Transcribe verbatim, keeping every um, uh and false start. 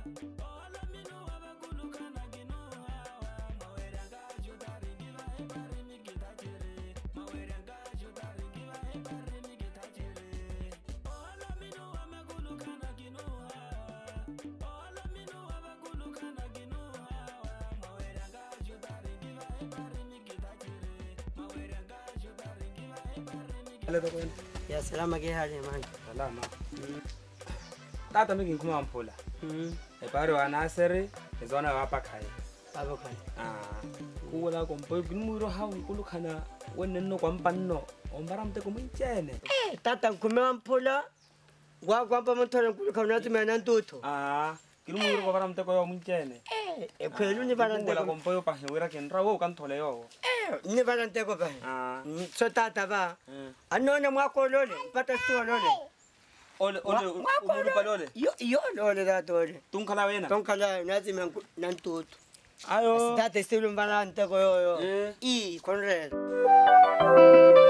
Ya salama ke hali man. Salama. Tata miki nkuma mpula. Mhm. E pare wa nasere ezona wapa kai. Baba kai. Ah. Kuwala kompo ginmuro ha nkulu kana wonenno kwampanno. Ombaramte kuminchene. Eh tata nkume mpula. Gwa kwampa mthole nkulu kana tumena ntutu. Ah. Ginmuro kwabaramte ko yo minchene. Eh e kwelu ni barante ko kompo yo pa hewira kenra wo kanthole yo. Ni barante ko ba. Ah. So tata ba. Anone mwako lole, pata suo lole. Ole ole umuru palole. Yo yo lole da dole. Tunkala wena. Tunkala nazime nantutu. Ayo. Tata silu barante ko yo yo. Eh. I konre.